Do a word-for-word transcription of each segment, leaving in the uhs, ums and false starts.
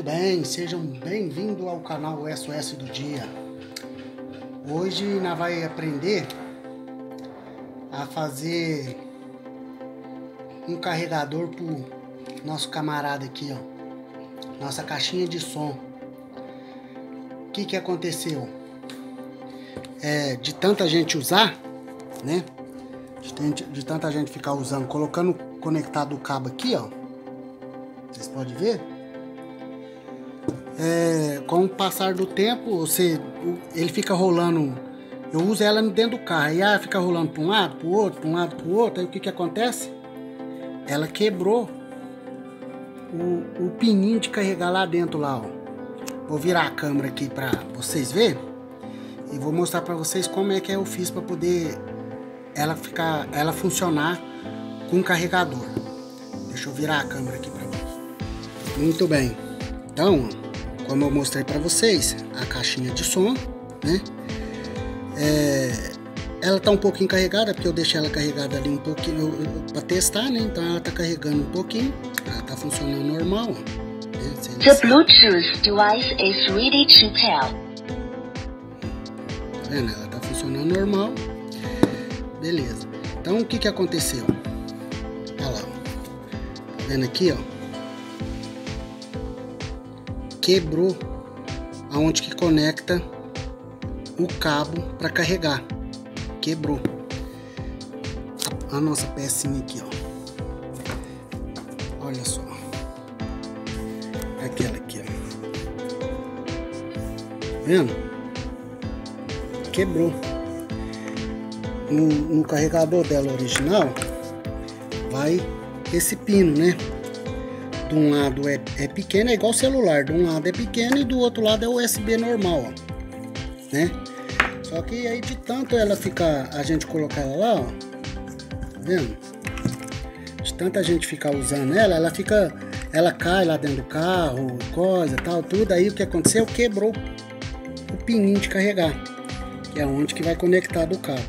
Muito bem, sejam bem-vindos ao canal S O S do Dia. Hoje nós vamos aprender a fazer um carregador pro nosso camarada aqui, ó. Nossa caixinha de som. O que que aconteceu? É, de tanta gente usar, né? De, de tanta gente ficar usando, colocando conectado o cabo aqui, ó. Vocês podem ver? É, com o passar do tempo, você, ele fica rolando. Eu uso ela dentro do carro, e ela fica rolando para um lado, para o outro, para um lado, para o outro. Aí o que que acontece? Ela quebrou o, o pininho de carregar lá dentro, lá, ó. Vou virar a câmera aqui para vocês verem e vou mostrar para vocês como é que eu fiz para poder ela ficar, ela funcionar com o carregador. Deixa eu virar a câmera aqui para vocês. Muito bem. Então, como eu mostrei para vocês, a caixinha de som, né? É, ela tá um pouquinho carregada, porque eu deixei ela carregada ali um pouquinho para testar, né? Então ela tá carregando um pouquinho, ela tá funcionando normal. Né? The Bluetooth device is ready to pair. Tá vendo? Ela tá funcionando normal. Beleza. Então o que que aconteceu? Olha lá, ó. Tá vendo aqui, ó? Quebrou aonde que conecta o cabo para carregar. Quebrou a, a nossa pecinha aqui, ó. Olha só, aquela aqui, ó. Tá vendo? Quebrou. No, no carregador dela original vai esse pino, né? De um lado é, é pequeno, é igual celular. De um lado é pequeno e do outro lado é U S B normal, ó. Né? Só que aí de tanto ela ficar, a gente colocar ela lá, ó. Tá vendo? De tanta gente ficar usando ela, ela fica, ela cai lá dentro do carro, coisa, tal, tudo. Aí o que aconteceu? Quebrou o pininho de carregar, que é onde que vai conectar do cabo.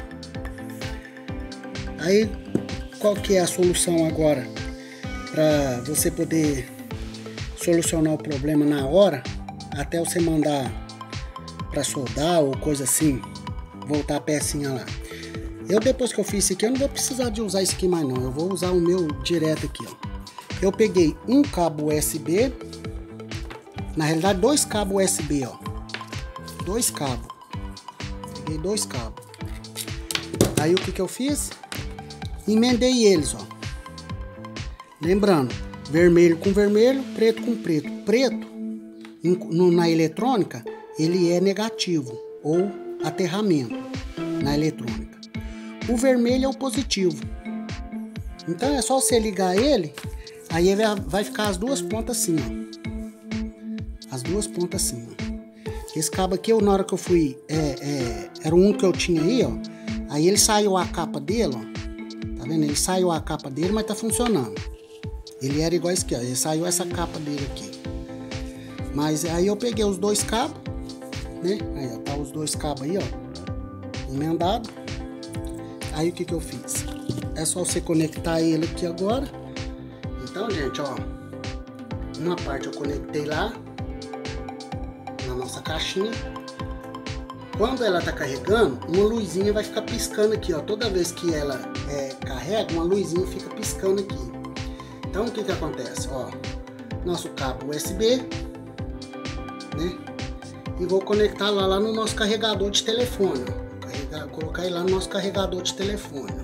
Aí qual que é a solução agora? Para você poder solucionar o problema na hora, até você mandar para soldar ou coisa assim, voltar a pecinha lá. Eu, depois que eu fiz isso aqui, eu não vou precisar de usar isso aqui mais não, eu vou usar o meu direto aqui, ó. Eu peguei um cabo U S B, na realidade dois cabos U S B, ó, dois cabos, peguei dois cabos. Aí o que que eu fiz? Emendei eles, ó. Lembrando, vermelho com vermelho, preto com preto. Preto, no, na eletrônica, ele é negativo, ou aterramento, na eletrônica. O vermelho é o positivo. Então é só você ligar ele, aí ele vai ficar as duas pontas assim, ó. As duas pontas assim, ó. Esse cabo aqui, eu, na hora que eu fui, é, é, era um que eu tinha aí, ó. Aí ele saiu a capa dele, ó. Tá vendo? Ele saiu a capa dele, mas tá funcionando. Ele era igual esse aqui, ó. Ele saiu essa capa dele aqui. Mas aí eu peguei os dois cabos, né? Aí, ó, tá os dois cabos aí, ó. Emendado. Aí o que que eu fiz? É só você conectar ele aqui agora. Então, gente, ó. Uma parte eu conectei lá, na nossa caixinha. Quando ela tá carregando, uma luzinha vai ficar piscando aqui, ó. Toda vez que ela é, carrega, uma luzinha fica piscando aqui. Então o que que acontece? Ó, nosso cabo U S B, né? E vou conectar lá, lá no nosso carregador de telefone. Carregar, colocar ele lá no nosso carregador de telefone.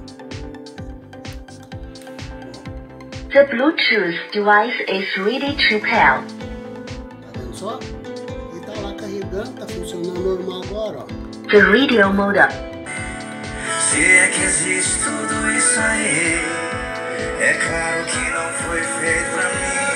The Bluetooth device is ready to pair. Tá vendo só? Ele tá lá carregando, tá funcionando normal agora, ó. The radio mode up. Se é que existe tudo isso aí, é claro que não foi feito pra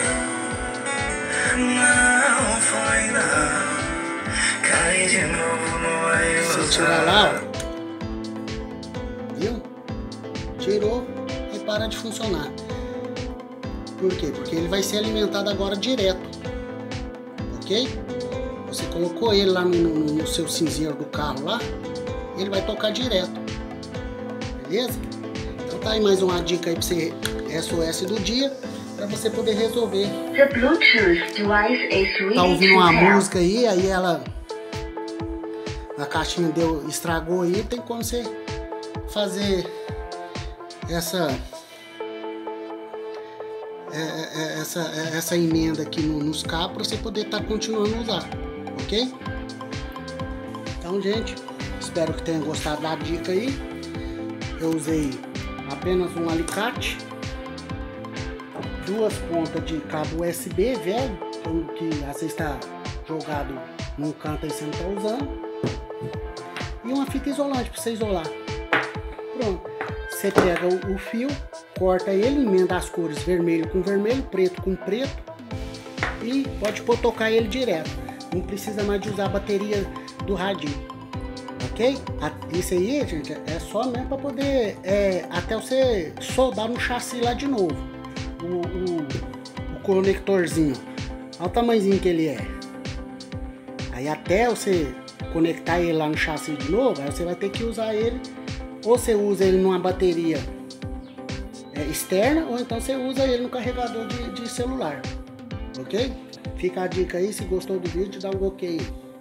mim. Não foi não. Cai de novo no ar. Se eu tirar lá, ó. Viu? Tirou e para de funcionar. Por quê? Porque ele vai ser alimentado agora direto. Ok? Você colocou ele lá no, no, no seu cinzeiro do carro lá, ele vai tocar direto. Beleza? Então tá aí mais uma dica aí pra você, S O S do dia. para você poder resolver. The Bluetooth device is ready Tá ouvindo to uma pair. música aí, aí ela a caixinha deu, estragou aí, tem como você fazer essa essa, essa emenda aqui no, nos cabos para você poder estar tá continuando a usar, ok? Então, gente, espero que tenham gostado da dica aí. Eu usei apenas um alicate, duas pontas de cabo U S B velho, que às vezes está jogado num canto aí você não está usando, e uma fita isolante para você isolar. Pronto, você pega o, o fio, corta ele, emenda as cores vermelho com vermelho, preto com preto, e pode pôr tocar ele direto. Não precisa mais de usar a bateria do radinho, ok? Isso aí, gente, é só mesmo para poder é, até você soldar no chassi lá de novo o, o, o conectorzinho. Olha o tamanhozinho que ele é. Aí até você conectar ele lá no chassi de novo, aí você vai ter que usar ele, ou você usa ele numa bateria é, externa, ou então você usa ele no carregador de, de celular, ok? Fica a dica aí, se gostou do vídeo, dá um ok aí.